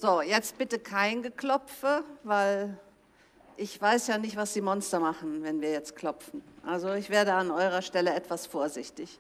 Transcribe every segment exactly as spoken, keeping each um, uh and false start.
So, jetzt bitte kein Geklopfe, weil ich weiß ja nicht, was die Monster machen, wenn wir jetzt klopfen. Also ich werde an eurer Stelle etwas vorsichtig.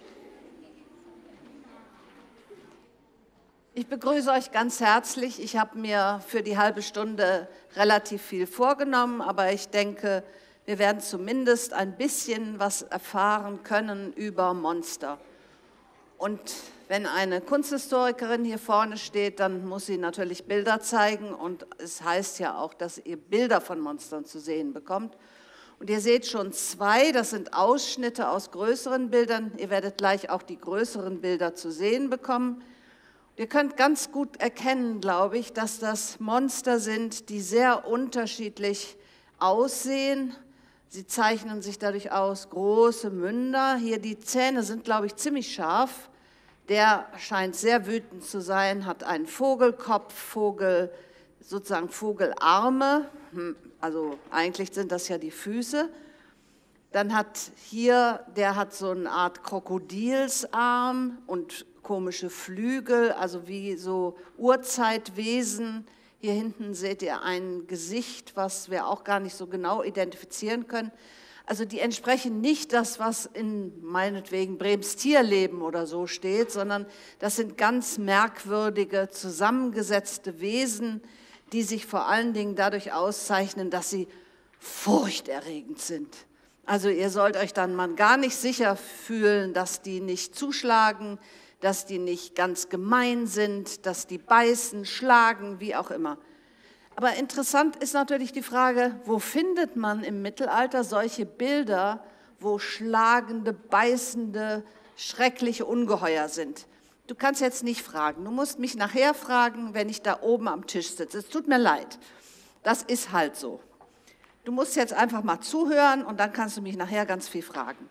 Ich begrüße euch ganz herzlich. Ich habe mir für die halbe Stunde relativ viel vorgenommen, aber ich denke, wir werden zumindest ein bisschen was erfahren können über Monster. Und wenn eine Kunsthistorikerin hier vorne steht, dann muss sie natürlich Bilder zeigen und es heißt ja auch, dass ihr Bilder von Monstern zu sehen bekommt. Und ihr seht schon zwei, das sind Ausschnitte aus größeren Bildern. Ihr werdet gleich auch die größeren Bilder zu sehen bekommen. Ihr könnt ganz gut erkennen, glaube ich, dass das Monster sind, die sehr unterschiedlich aussehen. Sie zeichnen sich dadurch aus, große Münder. Hier die Zähne sind, glaube ich, ziemlich scharf. Der scheint sehr wütend zu sein, hat einen Vogelkopf, Vogel, sozusagen Vogelarme. Also eigentlich sind das ja die Füße. Dann hat hier, der hat so eine Art Krokodilsarm und komische Flügel, also wie so Urzeitwesen. Hier hinten seht ihr ein Gesicht, was wir auch gar nicht so genau identifizieren können. Also die entsprechen nicht das, was in meinetwegen Brems Tierleben oder so steht, sondern das sind ganz merkwürdige, zusammengesetzte Wesen, die sich vor allen Dingen dadurch auszeichnen, dass sie furchterregend sind. Also ihr sollt euch dann mal gar nicht sicher fühlen, dass die nicht zuschlagen, dass die nicht ganz gemein sind, dass die beißen, schlagen, wie auch immer. Aber interessant ist natürlich die Frage, wo findet man im Mittelalter solche Bilder, wo schlagende, beißende, schreckliche Ungeheuer sind? Du kannst jetzt nicht fragen, du musst mich nachher fragen, wenn ich da oben am Tisch sitze. Es tut mir leid, das ist halt so. Du musst jetzt einfach mal zuhören und dann kannst du mich nachher ganz viel fragen.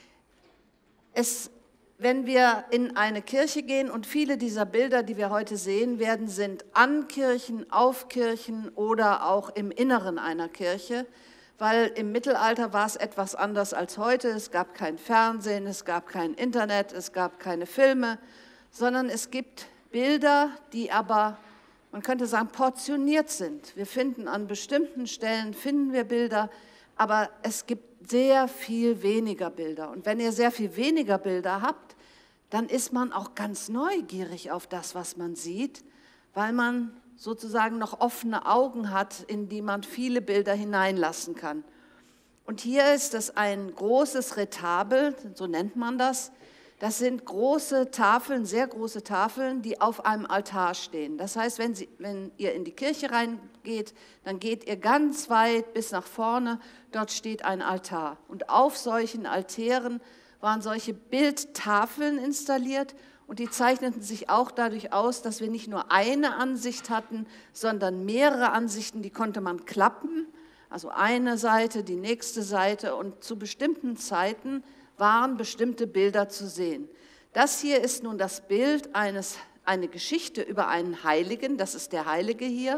Es Wenn wir in eine Kirche gehen und viele dieser Bilder, die wir heute sehen werden, sind an Kirchen, auf Kirchen oder auch im Inneren einer Kirche, weil im Mittelalter war es etwas anders als heute. Es gab kein Fernsehen, es gab kein Internet, es gab keine Filme, sondern es gibt Bilder, die aber, man könnte sagen, portioniert sind. Wir finden an bestimmten Stellen, finden wir Bilder, aber es gibt sehr viel weniger Bilder. Und wenn ihr sehr viel weniger Bilder habt, dann ist man auch ganz neugierig auf das, was man sieht, weil man sozusagen noch offene Augen hat, in die man viele Bilder hineinlassen kann. Und hier ist es ein großes Retabel, so nennt man das. Das sind große Tafeln, sehr große Tafeln, die auf einem Altar stehen. Das heißt, wenn, Sie, wenn ihr in die Kirche reingeht, dann geht ihr ganz weit bis nach vorne, dort steht ein Altar. Und auf solchen Altären waren solche Bildtafeln installiert und die zeichneten sich auch dadurch aus, dass wir nicht nur eine Ansicht hatten, sondern mehrere Ansichten, die konnte man klappen, also eine Seite, die nächste Seite und zu bestimmten Zeiten waren bestimmte Bilder zu sehen. Das hier ist nun das Bild eines, eine Geschichte über einen Heiligen, das ist der Heilige hier,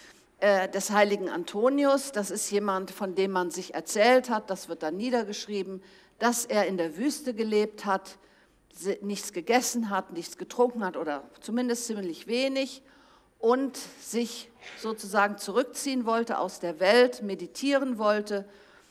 äh, des heiligen Antonius, das ist jemand, von dem man sich erzählt hat, das wird dann niedergeschrieben, dass er in der Wüste gelebt hat, nichts gegessen hat, nichts getrunken hat oder zumindest ziemlich wenig und sich sozusagen zurückziehen wollte aus der Welt, meditieren wollte.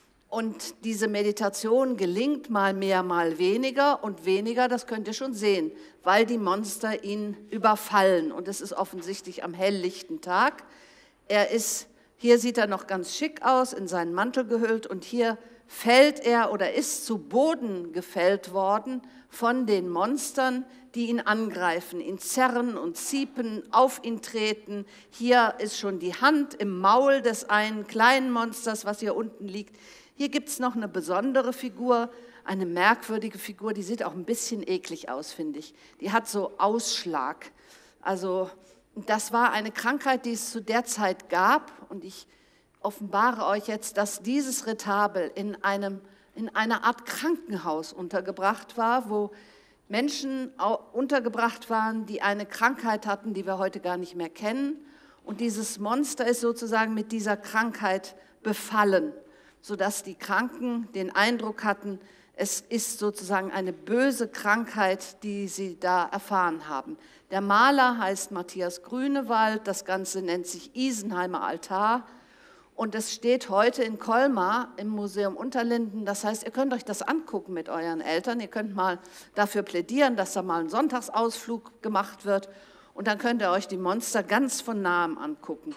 Und diese Meditation gelingt mal mehr, mal weniger und weniger, das könnt ihr schon sehen, weil die Monster ihn überfallen und es ist offensichtlich am helllichten Tag. Er ist, hier sieht er noch ganz schick aus, in seinen Mantel gehüllt und hier fällt er oder ist zu Boden gefällt worden von den Monstern, die ihn angreifen, ihn zerren und ziepen, auf ihn treten. Hier ist schon die Hand im Maul des einen kleinen Monsters, was hier unten liegt. Hier gibt es noch eine besondere Figur, eine merkwürdige Figur, die sieht auch ein bisschen eklig aus, finde ich. Die hat so Ausschlag. Also das war eine Krankheit, die es zu der Zeit gab und ich offenbare euch jetzt, dass dieses Retabel in, einem, in einer Art Krankenhaus untergebracht war, wo Menschen untergebracht waren, die eine Krankheit hatten, die wir heute gar nicht mehr kennen. Und dieses Monster ist sozusagen mit dieser Krankheit befallen, sodass die Kranken den Eindruck hatten, Es ist sozusagen eine böse Krankheit, die sie da erfahren haben. Der Maler heißt Matthias Grünewald, das Ganze nennt sich Isenheimer Altar und es steht heute in Colmar im Museum Unterlinden. Das heißt, ihr könnt euch das angucken mit euren Eltern, ihr könnt mal dafür plädieren, dass da mal ein Sonntagsausflug gemacht wird und dann könnt ihr euch die Monster ganz von nahem angucken.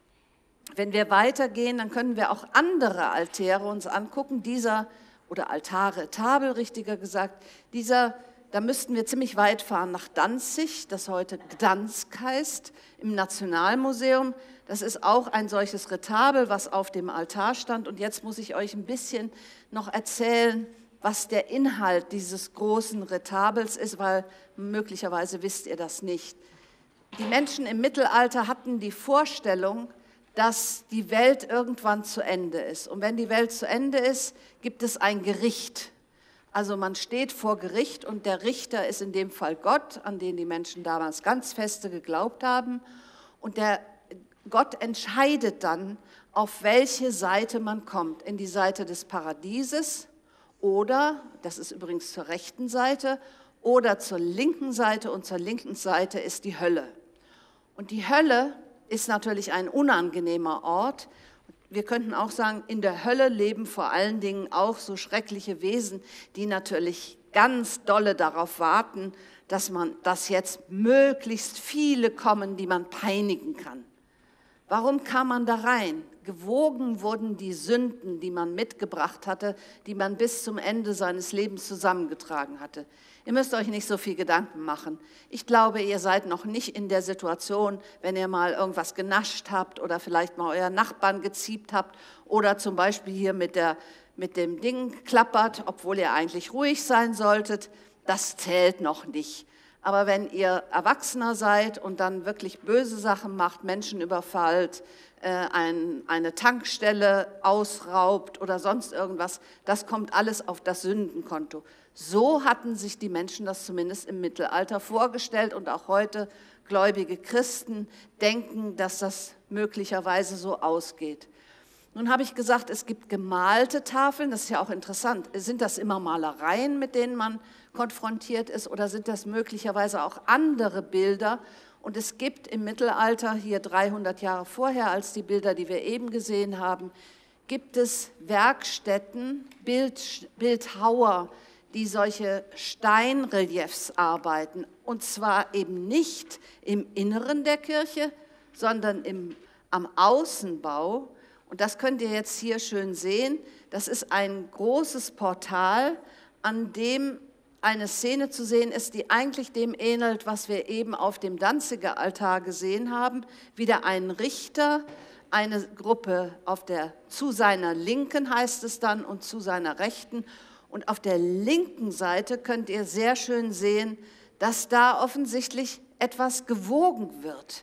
Wenn wir weitergehen, dann können wir auch andere Altäre uns angucken, dieser oder Altare, Tabel richtiger gesagt, dieser, da müssten wir ziemlich weit fahren nach Danzig, das heute Gdansk heißt, im Nationalmuseum. Das ist auch ein solches Retabel, was auf dem Altar stand. Und jetzt muss ich euch ein bisschen noch erzählen, was der Inhalt dieses großen Retabels ist, weil möglicherweise wisst ihr das nicht. Die Menschen im Mittelalter hatten die Vorstellung, dass die Welt irgendwann zu Ende ist. Und wenn die Welt zu Ende ist, gibt es ein Gericht. Also man steht vor Gericht und der Richter ist in dem Fall Gott, an den die Menschen damals ganz feste geglaubt haben. Und der Gott entscheidet dann, auf welche Seite man kommt. In die Seite des Paradieses oder, das ist übrigens zur rechten Seite, oder zur linken Seite und zur linken Seite ist die Hölle. Und die Hölle ist natürlich ein unangenehmer Ort. Wir könnten auch sagen, in der Hölle leben vor allen Dingen auch so schreckliche Wesen, die natürlich ganz dolle darauf warten, dass man, dass jetzt möglichst viele kommen, die man peinigen kann. Warum kam man da rein? Gewogen wurden die Sünden, die man mitgebracht hatte, die man bis zum Ende seines Lebens zusammengetragen hatte. Ihr müsst euch nicht so viel Gedanken machen. Ich glaube, ihr seid noch nicht in der Situation, wenn ihr mal irgendwas genascht habt oder vielleicht mal euren Nachbarn geziebt habt oder zum Beispiel hier mit, der, mit dem Ding klappert, obwohl ihr eigentlich ruhig sein solltet. Das zählt noch nicht. Aber wenn ihr Erwachsener seid und dann wirklich böse Sachen macht, Menschen überfallt, äh, ein, eine Tankstelle ausraubt oder sonst irgendwas, das kommt alles auf das Sündenkonto. So hatten sich die Menschen das zumindest im Mittelalter vorgestellt und auch heute gläubige Christen denken, dass das möglicherweise so ausgeht. Nun habe ich gesagt, es gibt gemalte Tafeln, das ist ja auch interessant. Sind das immer Malereien, mit denen man konfrontiert ist oder sind das möglicherweise auch andere Bilder? Und es gibt im Mittelalter, hier dreihundert Jahre vorher als die Bilder, die wir eben gesehen haben, gibt es Werkstätten, Bild, Bildhauer, die solche Steinreliefs arbeiten. Und zwar eben nicht im Inneren der Kirche, sondern im, am Außenbau. Und das könnt ihr jetzt hier schön sehen. Das ist ein großes Portal, an dem eine Szene zu sehen ist, die eigentlich dem ähnelt, was wir eben auf dem Danziger Altar gesehen haben. Wieder ein Richter, eine Gruppe auf der, zu seiner Linken heißt es dann und zu seiner Rechten. Und auf der linken Seite könnt ihr sehr schön sehen, dass da offensichtlich etwas gewogen wird.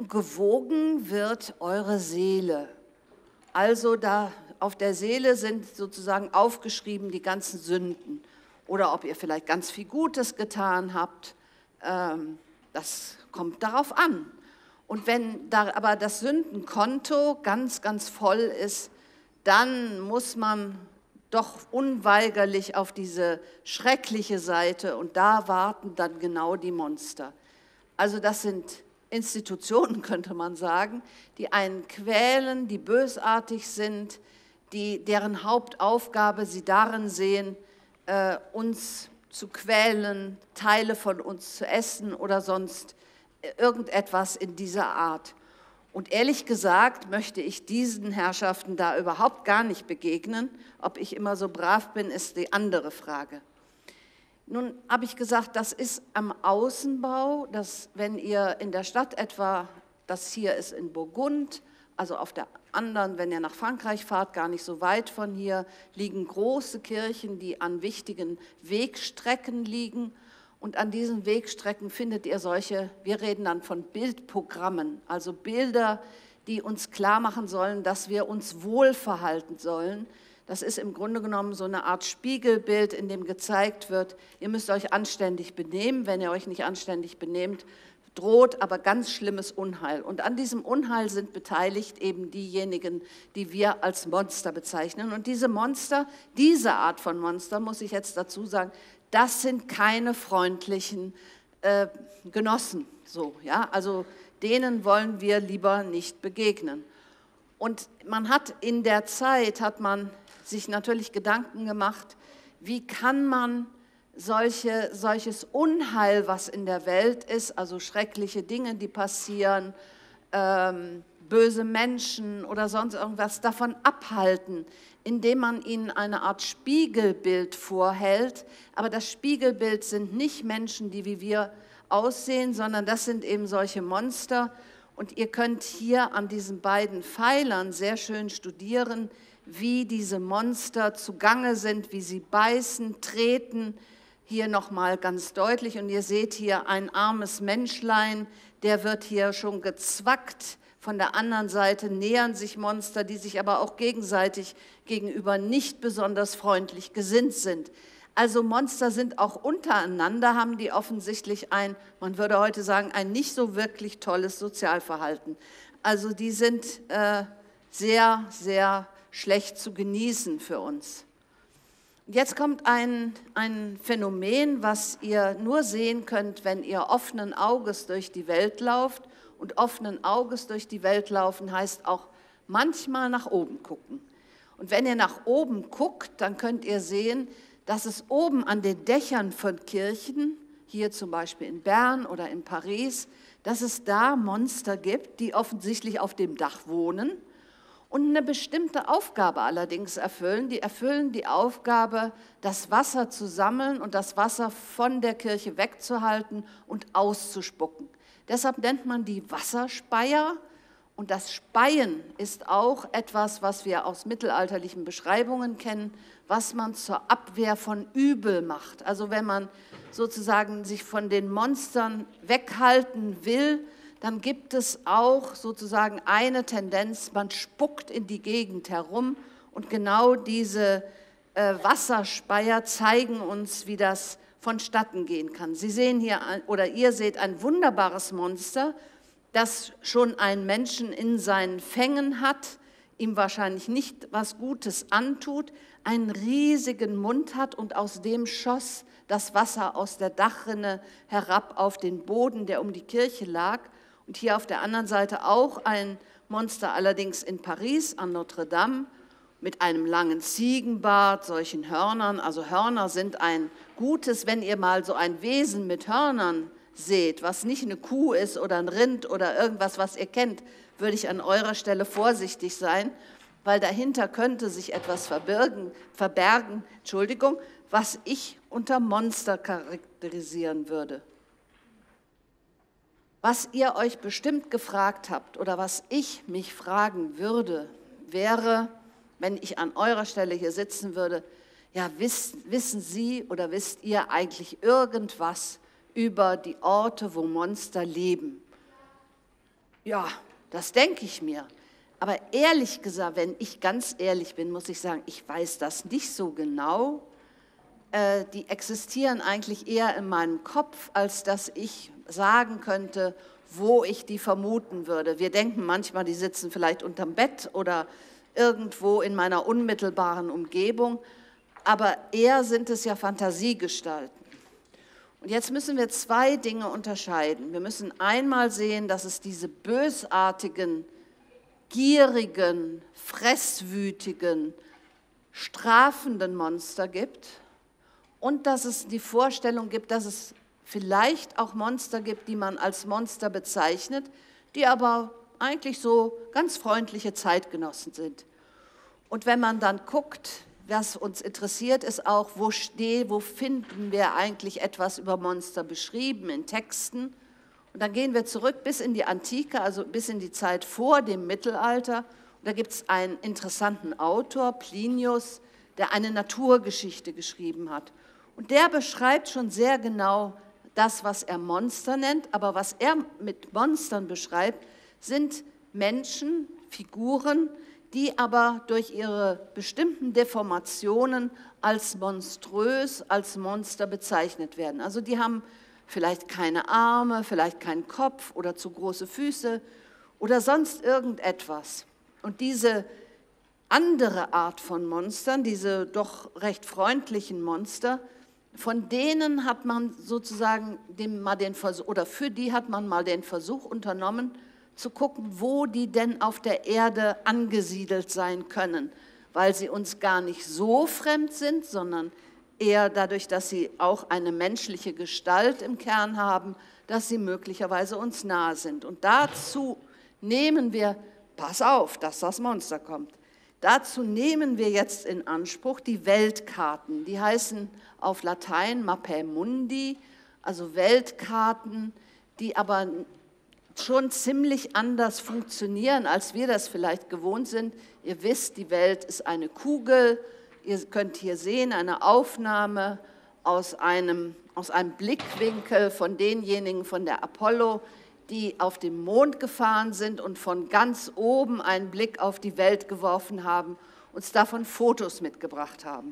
Gewogen wird eure Seele. Also da auf der Seele sind sozusagen aufgeschrieben die ganzen Sünden. Oder ob ihr vielleicht ganz viel Gutes getan habt, ähm, das kommt darauf an. Und wenn da aber das Sündenkonto ganz, ganz voll ist, dann muss man doch unweigerlich auf diese schreckliche Seite und da warten dann genau die Monster. Also das sind Institutionen, könnte man sagen, die einen quälen, die bösartig sind, die, deren Hauptaufgabe sie darin sehen, äh, uns zu quälen, Teile von uns zu essen oder sonst irgendetwas in dieser Art. Und ehrlich gesagt möchte ich diesen Herrschaften da überhaupt gar nicht begegnen. Ob ich immer so brav bin, ist die andere Frage. Nun habe ich gesagt, das ist am Außenbau, dass wenn ihr in der Stadt etwa, das hier ist in Burgund, also auf der anderen, wenn ihr nach Frankreich fahrt, gar nicht so weit von hier, liegen große Kirchen, die an wichtigen Wegstrecken liegen. Und an diesen Wegstrecken findet ihr solche, wir reden dann von Bildprogrammen, also Bilder, die uns klar machen sollen, dass wir uns wohlverhalten sollen. Das ist im Grunde genommen so eine Art Spiegelbild, in dem gezeigt wird, ihr müsst euch anständig benehmen. Wenn ihr euch nicht anständig benehmt, droht aber ganz schlimmes Unheil. Und an diesem Unheil sind beteiligt eben diejenigen, die wir als Monster bezeichnen. Und diese Monster, diese Art von Monster, muss ich jetzt dazu sagen, das sind keine freundlichen äh, Genossen. So, ja? Also denen wollen wir lieber nicht begegnen. Und man hat in der Zeit, hat man sich natürlich Gedanken gemacht, wie kann man solche, solches Unheil, was in der Welt ist, also schreckliche Dinge, die passieren, ähm, böse Menschen oder sonst irgendwas, davon abhalten, indem man ihnen eine Art Spiegelbild vorhält. Aber das Spiegelbild sind nicht Menschen, die wie wir aussehen, sondern das sind eben solche Monster. Und ihr könnt hier an diesen beiden Pfeilern sehr schön studieren, wie diese Monster zugange sind, wie sie beißen, treten. Hier nochmal ganz deutlich. Und ihr seht hier ein armes Menschlein, der wird hier schon gezwackt. Von der anderen Seite nähern sich Monster, die sich aber auch gegenseitig gegenüber nicht besonders freundlich gesinnt sind. Also Monster sind auch untereinander, haben die offensichtlich ein, man würde heute sagen, ein nicht so wirklich tolles Sozialverhalten. Also die sind äh, sehr, sehr schlecht zu genießen für uns. Jetzt kommt ein, ein Phänomen, was ihr nur sehen könnt, wenn ihr offenen Auges durch die Welt lauft. Und offenen Auges durch die Welt laufen heißt auch manchmal nach oben gucken. Und wenn ihr nach oben guckt, dann könnt ihr sehen, dass es oben an den Dächern von Kirchen, hier zum Beispiel in Bern oder in Paris, dass es da Monster gibt, die offensichtlich auf dem Dach wohnen und eine bestimmte Aufgabe allerdings erfüllen. Die erfüllen die Aufgabe, das Wasser zu sammeln und das Wasser von der Kirche wegzuhalten und auszuspucken. Deshalb nennt man die Wasserspeier. Und das Speien ist auch etwas, was wir aus mittelalterlichen Beschreibungen kennen, was man zur Abwehr von Übel macht. Also wenn man sozusagen sich von den Monstern weghalten will, dann gibt es auch sozusagen eine Tendenz, man spuckt in die Gegend herum und genau diese äh, Wasserspeier zeigen uns, wie das vonstatten gehen kann. Sie sehen hier, oder ihr seht ein wunderbares Monster, das schon einen Menschen in seinen Fängen hat, ihm wahrscheinlich nicht was Gutes antut, einen riesigen Mund hat und aus dem schoss das Wasser aus der Dachrinne herab auf den Boden, der um die Kirche lag. Und hier auf der anderen Seite auch ein Monster, allerdings in Paris an Notre Dame, mit einem langen Ziegenbart, solchen Hörnern. Also Hörner sind ein gutes, wenn ihr mal so ein Wesen mit Hörnern seht, was nicht eine Kuh ist oder ein Rind oder irgendwas, was ihr kennt, würde ich an eurer Stelle vorsichtig sein, weil dahinter könnte sich etwas verbirgen, verbergen, Entschuldigung, was ich unter Monster charakterisieren würde. Was ihr euch bestimmt gefragt habt oder was ich mich fragen würde, wäre, wenn ich an eurer Stelle hier sitzen würde, ja, wissen, wissen Sie oder wisst ihr eigentlich irgendwas über die Orte, wo Monster leben? Ja, das denke ich mir. Aber ehrlich gesagt, wenn ich ganz ehrlich bin, muss ich sagen, ich weiß das nicht so genau. Äh, die existieren eigentlich eher in meinem Kopf, als dass ich sagen könnte, wo ich die vermuten würde. Wir denken manchmal, die sitzen vielleicht unterm Bett oder irgendwo in meiner unmittelbaren Umgebung, aber eher sind es ja Fantasiegestalten. Und jetzt müssen wir zwei Dinge unterscheiden. Wir müssen einmal sehen, dass es diese bösartigen, gierigen, fresswütigen, strafenden Monster gibt und dass es die Vorstellung gibt, dass es vielleicht auch Monster gibt, die man als Monster bezeichnet, die aber eigentlich so ganz freundliche Zeitgenossen sind. Und wenn man dann guckt, was uns interessiert, ist auch, wo steht, wo finden wir eigentlich etwas über Monster beschrieben in Texten. Und dann gehen wir zurück bis in die Antike, also bis in die Zeit vor dem Mittelalter. Und da gibt es einen interessanten Autor, Plinius, der eine Naturgeschichte geschrieben hat. Und der beschreibt schon sehr genau das, was er Monster nennt, aber was er mit Monstern beschreibt, sind Menschen, Figuren, die aber durch ihre bestimmten Deformationen als monströs, als Monster bezeichnet werden. Also die haben vielleicht keine Arme, vielleicht keinen Kopf oder zu große Füße oder sonst irgendetwas. Und diese andere Art von Monstern, diese doch recht freundlichen Monster, von denen hat man sozusagen dem mal den Versuch, oder für die hat man mal den Versuch unternommen, zu gucken, wo die denn auf der Erde angesiedelt sein können, weil sie uns gar nicht so fremd sind, sondern eher dadurch, dass sie auch eine menschliche Gestalt im Kern haben, dass sie möglicherweise uns nahe sind. Und dazu nehmen wir, pass auf, dass das Monster kommt, dazu nehmen wir jetzt in Anspruch die Weltkarten. Die heißen auf Latein Mappae Mundi, also Weltkarten, die aber schon ziemlich anders funktionieren, als wir das vielleicht gewohnt sind. Ihr wisst, die Welt ist eine Kugel. Ihr könnt hier sehen, eine Aufnahme aus einem, aus einem Blickwinkel von denjenigen von der Apollo, die auf den Mond gefahren sind und von ganz oben einen Blick auf die Welt geworfen haben, uns davon Fotos mitgebracht haben.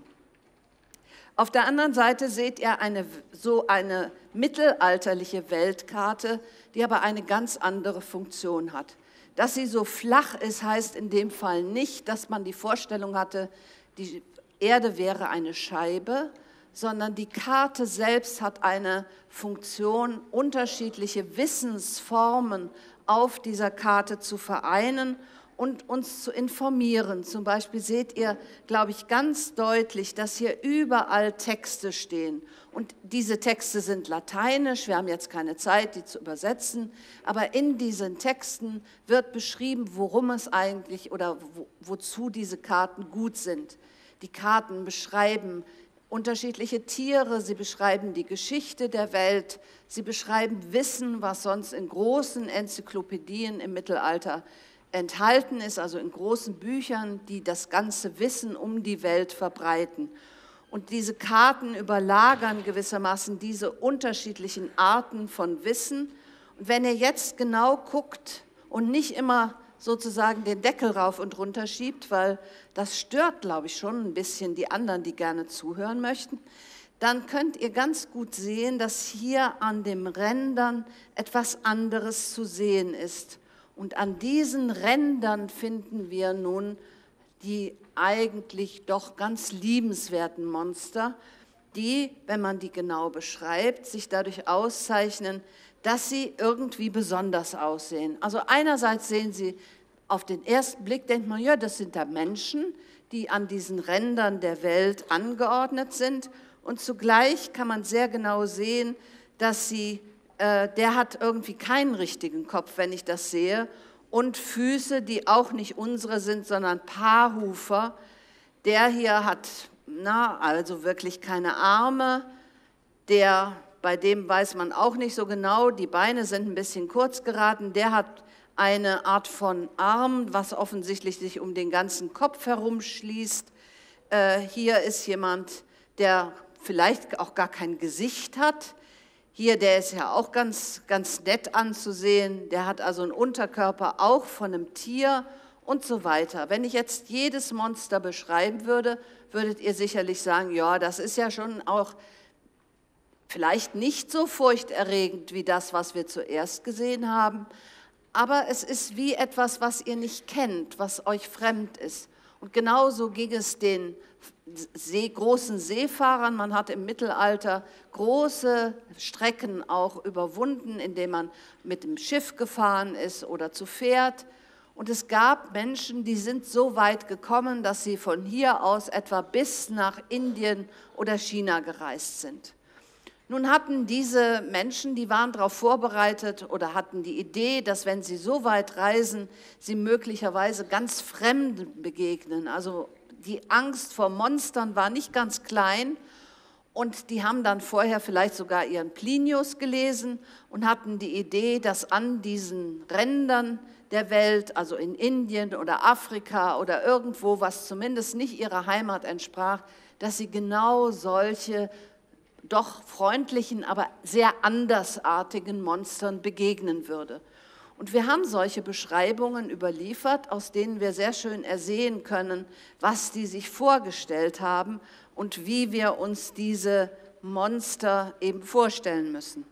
Auf der anderen Seite seht ihr eine, so eine mittelalterliche Weltkarte, die aber eine ganz andere Funktion hat. Dass sie so flach ist, heißt in dem Fall nicht, dass man die Vorstellung hatte, die Erde wäre eine Scheibe, sondern die Karte selbst hat eine Funktion, unterschiedliche Wissensformen auf dieser Karte zu vereinen und uns zu informieren. Zum Beispiel seht ihr, glaube ich, ganz deutlich, dass hier überall Texte stehen. Und diese Texte sind lateinisch, wir haben jetzt keine Zeit, die zu übersetzen, aber in diesen Texten wird beschrieben, worum es eigentlich oder wo, wozu diese Karten gut sind. Die Karten beschreiben unterschiedliche Tiere, sie beschreiben die Geschichte der Welt, sie beschreiben Wissen, was sonst in großen Enzyklopädien im Mittelalter enthalten ist, also in großen Büchern, die das ganze Wissen um die Welt verbreiten. Und diese Karten überlagern gewissermaßen diese unterschiedlichen Arten von Wissen. Und wenn ihr jetzt genau guckt und nicht immer sozusagen den Deckel rauf und runter schiebt, weil das stört, glaube ich, schon ein bisschen die anderen, die gerne zuhören möchten, dann könnt ihr ganz gut sehen, dass hier an den Rändern etwas anderes zu sehen ist. Und an diesen Rändern finden wir nun die eigentlich doch ganz liebenswerten Monster, die, wenn man die genau beschreibt, sich dadurch auszeichnen, dass sie irgendwie besonders aussehen. Also einerseits sehen sie, auf den ersten Blick denkt man, ja, das sind da Menschen, die an diesen Rändern der Welt angeordnet sind. Und zugleich kann man sehr genau sehen, dass sie, äh, der hat irgendwie keinen richtigen Kopf, wenn ich das sehe, und Füße, die auch nicht unsere sind, sondern Paarhufer. Der hier hat, na, also wirklich keine Arme, der, bei dem weiß man auch nicht so genau, die Beine sind ein bisschen kurz geraten, der hat eine Art von Arm, was offensichtlich sich um den ganzen Kopf herumschließt. Äh, hier ist jemand, der vielleicht auch gar kein Gesicht hat. Hier, der ist ja auch ganz, ganz nett anzusehen. Der hat also einen Unterkörper auch von einem Tier und so weiter. Wenn ich jetzt jedes Monster beschreiben würde, würdet ihr sicherlich sagen, ja, das ist ja schon auch vielleicht nicht so furchterregend wie das, was wir zuerst gesehen haben, aber es ist wie etwas, was ihr nicht kennt, was euch fremd ist. Und genauso ging es den See, großen Seefahrern. Man hat im Mittelalter große Strecken auch überwunden, indem man mit dem Schiff gefahren ist oder zu Pferd. Und es gab Menschen, die sind so weit gekommen, dass sie von hier aus etwa bis nach Indien oder China gereist sind. Nun hatten diese Menschen, die waren darauf vorbereitet oder hatten die Idee, dass wenn sie so weit reisen, sie möglicherweise ganz Fremden begegnen. Also die Angst vor Monstern war nicht ganz klein und die haben dann vorher vielleicht sogar ihren Plinius gelesen und hatten die Idee, dass an diesen Rändern der Welt, also in Indien oder Afrika oder irgendwo, was zumindest nicht ihrer Heimat entsprach, dass sie genau solche doch freundlichen, aber sehr andersartigen Monstern begegnen würde. Und wir haben solche Beschreibungen überliefert, aus denen wir sehr schön ersehen können, was die sich vorgestellt haben und wie wir uns diese Monster eben vorstellen müssen.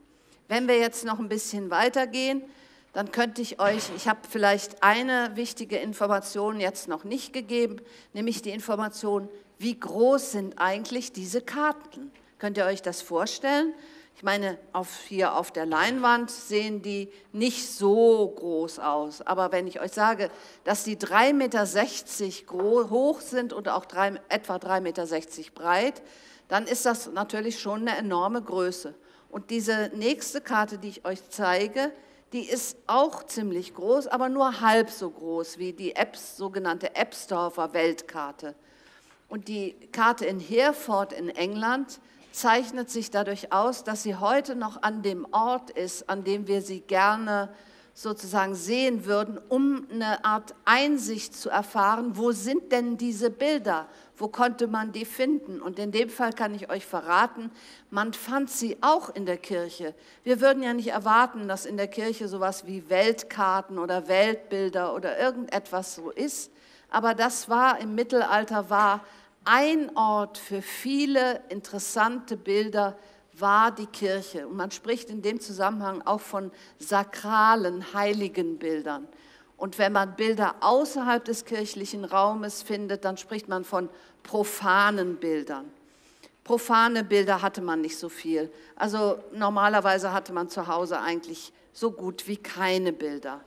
Wenn wir jetzt noch ein bisschen weitergehen, dann könnte ich euch, ich habe vielleicht eine wichtige Information jetzt noch nicht gegeben, nämlich die Information, wie groß sind eigentlich diese Karten? Könnt ihr euch das vorstellen? Ich meine, auf, hier auf der Leinwand sehen die nicht so groß aus, aber wenn ich euch sage, dass die drei Meter sechzig hoch sind und auch drei, etwa drei Meter sechzig breit, dann ist das natürlich schon eine enorme Größe. Und diese nächste Karte, die ich euch zeige, die ist auch ziemlich groß, aber nur halb so groß wie die Epps, sogenannte Ebsdorfer Weltkarte. Und die Karte in Hereford in England zeichnet sich dadurch aus, dass sie heute noch an dem Ort ist, an dem wir sie gerne sozusagen sehen würden, um eine Art Einsicht zu erfahren, wo sind denn diese Bilder, wo konnte man die finden? Und in dem Fall kann ich euch verraten, man fand sie auch in der Kirche. Wir würden ja nicht erwarten, dass in der Kirche sowas wie Weltkarten oder Weltbilder oder irgendetwas so ist, aber das war im Mittelalter, war ein Ort für viele interessante Bilder, war die Kirche. Und man spricht in dem Zusammenhang auch von sakralen, heiligen Bildern. Und wenn man Bilder außerhalb des kirchlichen Raumes findet, dann spricht man von profanen Bildern. Profane Bilder hatte man nicht so viel. Also normalerweise hatte man zu Hause eigentlich so gut wie keine Bilder.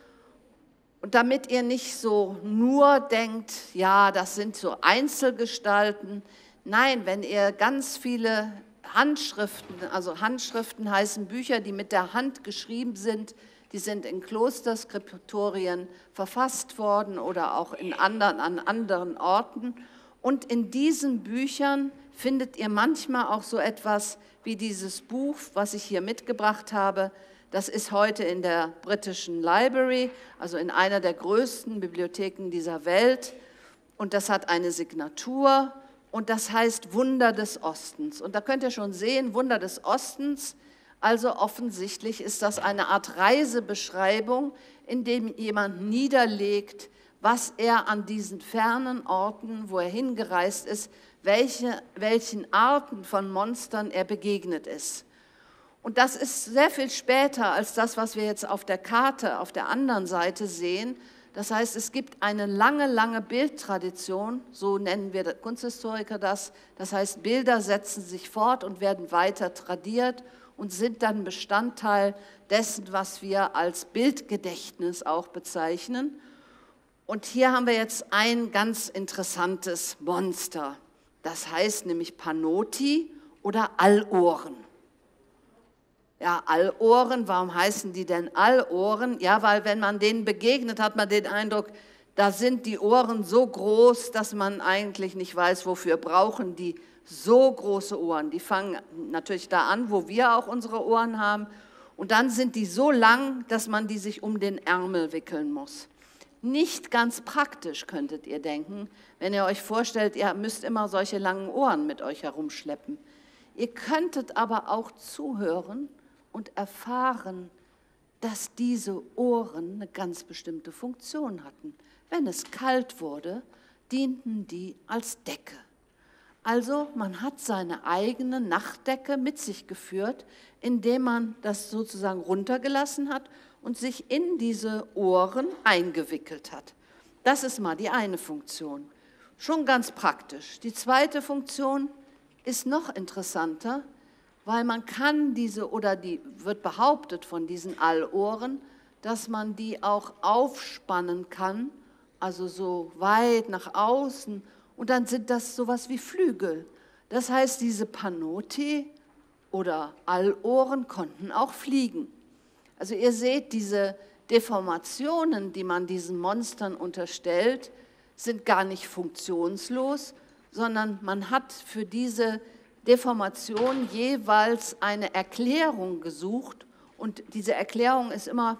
Und damit ihr nicht so nur denkt, ja, das sind so Einzelgestalten, nein, wenn ihr ganz viele Handschriften, also Handschriften heißen Bücher, die mit der Hand geschrieben sind, die sind in Klosterskriptorien verfasst worden oder auch in anderen, an anderen Orten. Und in diesen Büchern findet ihr manchmal auch so etwas wie dieses Buch, was ich hier mitgebracht habe. Das ist heute in der britischen Library, also in einer der größten Bibliotheken dieser Welt. Und das hat eine Signatur und das heißt Wunder des Ostens. Und da könnt ihr schon sehen, Wunder des Ostens, also offensichtlich ist das eine Art Reisebeschreibung, in dem jemand niederlegt, was er an diesen fernen Orten, wo er hingereist ist, welche, welchen Arten von Monstern er begegnet ist. Und das ist sehr viel später als das, was wir jetzt auf der Karte auf der anderen Seite sehen. Das heißt, es gibt eine lange, lange Bildtradition, so nennen wir Kunsthistoriker das. Das heißt, Bilder setzen sich fort und werden weiter tradiert und sind dann Bestandteil dessen, was wir als Bildgedächtnis auch bezeichnen. Und hier haben wir jetzt ein ganz interessantes Monster. Das heißt nämlich Panoti oder Allohren. Ja, Allohren, warum heißen die denn Allohren? Ja, weil wenn man denen begegnet, hat man den Eindruck, da sind die Ohren so groß, dass man eigentlich nicht weiß, wofür brauchen die so große Ohren. Die fangen natürlich da an, wo wir auch unsere Ohren haben. Und dann sind die so lang, dass man die sich um den Ärmel wickeln muss. Nicht ganz praktisch, könntet ihr denken, wenn ihr euch vorstellt, ihr müsst immer solche langen Ohren mit euch herumschleppen. Ihr könntet aber auch zuhören und erfahren, dass diese Ohren eine ganz bestimmte Funktion hatten. Wenn es kalt wurde, dienten die als Decke. Also man hat seine eigene Nachtdecke mit sich geführt, indem man das sozusagen runtergelassen hat und sich in diese Ohren eingewickelt hat. Das ist mal die eine Funktion. Schon ganz praktisch. Die zweite Funktion ist noch interessanter, weil man kann diese, oder die wird behauptet von diesen Allohren, dass man die auch aufspannen kann, also so weit nach außen, und dann sind das sowas wie Flügel. Das heißt, diese Panoti oder Allohren konnten auch fliegen. Also ihr seht, diese Deformationen, die man diesen Monstern unterstellt, sind gar nicht funktionslos, sondern man hat für diese Deformation jeweils eine Erklärung gesucht und diese Erklärung ist immer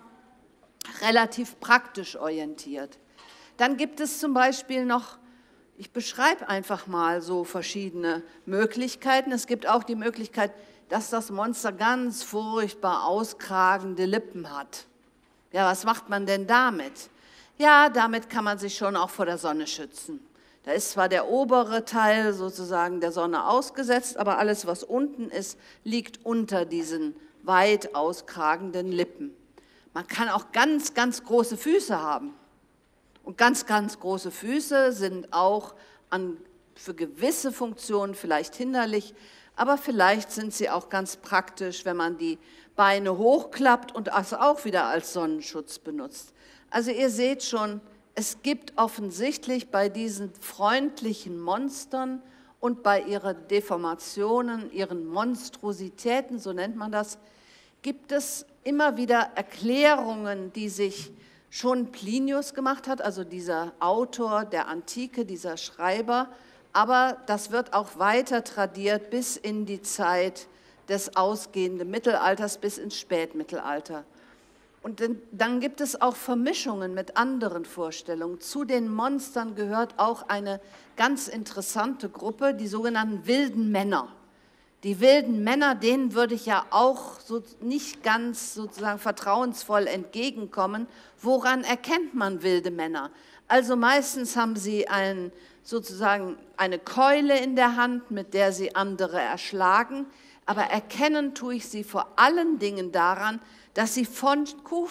relativ praktisch orientiert. Dann gibt es zum Beispiel noch, ich beschreibe einfach mal so verschiedene Möglichkeiten. Es gibt auch die Möglichkeit, dass das Monster ganz furchtbar auskragende Lippen hat. Ja, was macht man denn damit? Ja, damit kann man sich schon auch vor der Sonne schützen. Da ist zwar der obere Teil sozusagen der Sonne ausgesetzt, aber alles, was unten ist, liegt unter diesen weit auskragenden Lippen. Man kann auch ganz, ganz große Füße haben. Und ganz, ganz große Füße sind auch an, für gewisse Funktionen vielleicht hinderlich, aber vielleicht sind sie auch ganz praktisch, wenn man die Beine hochklappt und das auch wieder als Sonnenschutz benutzt. Also ihr seht schon, es gibt offensichtlich bei diesen freundlichen Monstern und bei ihren Deformationen, ihren Monstrositäten, so nennt man das, gibt es immer wieder Erklärungen, die sich schon Plinius gemacht hat, also dieser Autor der Antike, dieser Schreiber, aber das wird auch weiter tradiert bis in die Zeit des ausgehenden Mittelalters, bis ins Spätmittelalter. Und dann gibt es auch Vermischungen mit anderen Vorstellungen. Zu den Monstern gehört auch eine ganz interessante Gruppe, die sogenannten wilden Männer. Die wilden Männer, denen würde ich ja auch so nicht ganz sozusagen vertrauensvoll entgegenkommen. Woran erkennt man wilde Männer? Also meistens haben sie ein, sozusagen eine Keule in der Hand, mit der sie andere erschlagen. Aber erkennen tue ich sie vor allen Dingen daran, dass sie von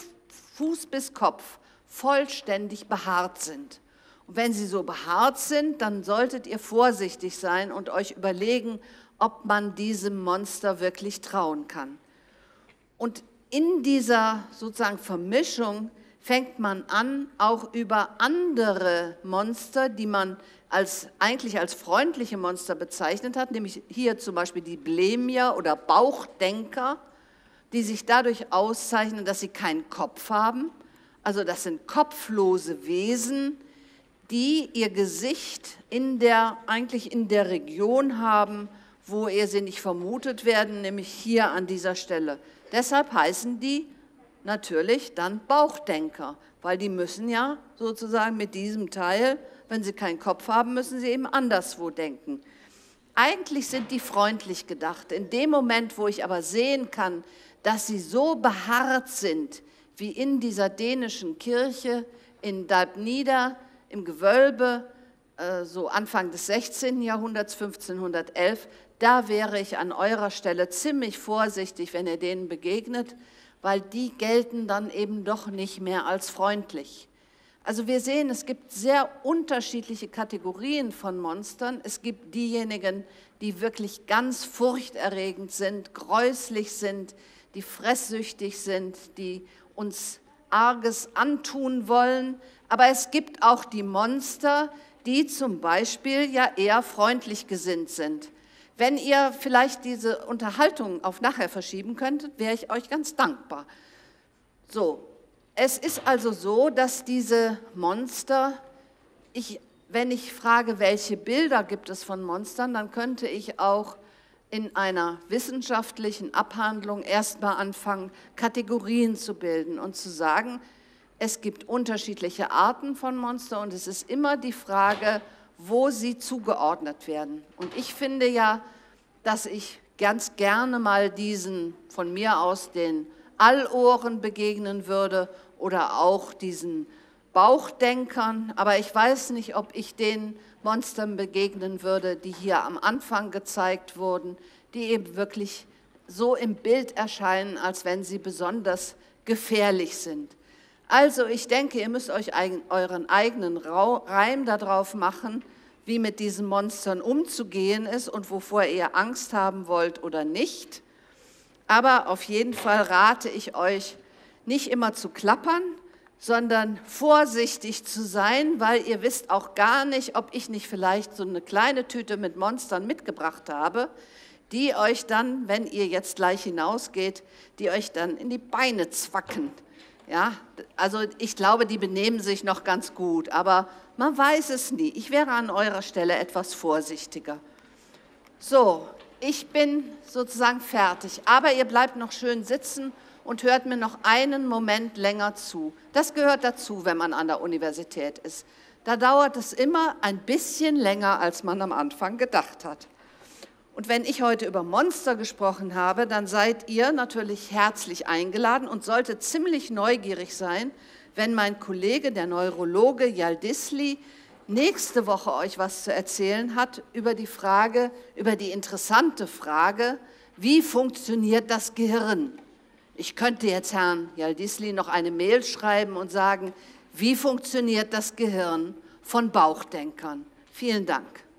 Fuß bis Kopf vollständig behaart sind. Und wenn sie so behaart sind, dann solltet ihr vorsichtig sein und euch überlegen, ob man diesem Monster wirklich trauen kann. Und in dieser sozusagen Vermischung fängt man an, auch über andere Monster, die man als, eigentlich als freundliche Monster bezeichnet hat, nämlich hier zum Beispiel die Blemier oder Bauchdenker, die sich dadurch auszeichnen, dass sie keinen Kopf haben. Also das sind kopflose Wesen, die ihr Gesicht in der, eigentlich in der Region haben, wo ihr sie nicht vermutet werden, nämlich hier an dieser Stelle. Deshalb heißen die natürlich dann Bauchdenker, weil die müssen ja sozusagen mit diesem Teil, wenn sie keinen Kopf haben, müssen sie eben anderswo denken. Eigentlich sind die freundlich gedacht. In dem Moment, wo ich aber sehen kann, dass sie so behaart sind, wie in dieser dänischen Kirche in Dalbnieder im Gewölbe, so Anfang des sechzehnten Jahrhunderts, fünfzehnhundertelf, da wäre ich an eurer Stelle ziemlich vorsichtig, wenn ihr denen begegnet, weil die gelten dann eben doch nicht mehr als freundlich. Also wir sehen, es gibt sehr unterschiedliche Kategorien von Monstern. Es gibt diejenigen, die wirklich ganz furchterregend sind, gräuslich sind, die fresssüchtig sind, die uns Arges antun wollen. Aber es gibt auch die Monster, die zum Beispiel ja eher freundlich gesinnt sind. Wenn ihr vielleicht diese Unterhaltung auf nachher verschieben könntet, wäre ich euch ganz dankbar. So, es ist also so, dass diese Monster, ich, wenn ich frage, welche Bilder gibt es von Monstern, dann könnte ich auch in einer wissenschaftlichen Abhandlung erstmal anfangen, Kategorien zu bilden und zu sagen, es gibt unterschiedliche Arten von Monstern und es ist immer die Frage, wo sie zugeordnet werden. Und ich finde ja, dass ich ganz gerne mal diesen, von mir aus, den Allohren begegnen würde oder auch diesen Bauchdenkern, aber ich weiß nicht, ob ich den Monstern begegnen würde, die hier am Anfang gezeigt wurden, die eben wirklich so im Bild erscheinen, als wenn sie besonders gefährlich sind. Also ich denke, ihr müsst euch euren eigenen Reim darauf machen, wie mit diesen Monstern umzugehen ist und wovor ihr Angst haben wollt oder nicht. Aber auf jeden Fall rate ich euch, nicht immer zu klappern, sondern vorsichtig zu sein, weil ihr wisst auch gar nicht, ob ich nicht vielleicht so eine kleine Tüte mit Monstern mitgebracht habe, die euch dann, wenn ihr jetzt gleich hinausgeht, die euch dann in die Beine zwacken. Ja, also ich glaube, die benehmen sich noch ganz gut, aber man weiß es nie. Ich wäre an eurer Stelle etwas vorsichtiger. So, ich bin sozusagen fertig, aber ihr bleibt noch schön sitzen und hört mir noch einen Moment länger zu. Das gehört dazu, wenn man an der Universität ist. Da dauert es immer ein bisschen länger, als man am Anfang gedacht hat. Und wenn ich heute über Monster gesprochen habe, dann seid ihr natürlich herzlich eingeladen und solltet ziemlich neugierig sein, wenn mein Kollege, der Neurologe Yaldisli, nächste Woche euch was zu erzählen hat über die Frage, über die interessante Frage, wie funktioniert das Gehirn? Ich könnte jetzt Herrn Yildiz noch eine Mail schreiben und sagen, wie funktioniert das Gehirn von Bauchdenkern? Vielen Dank.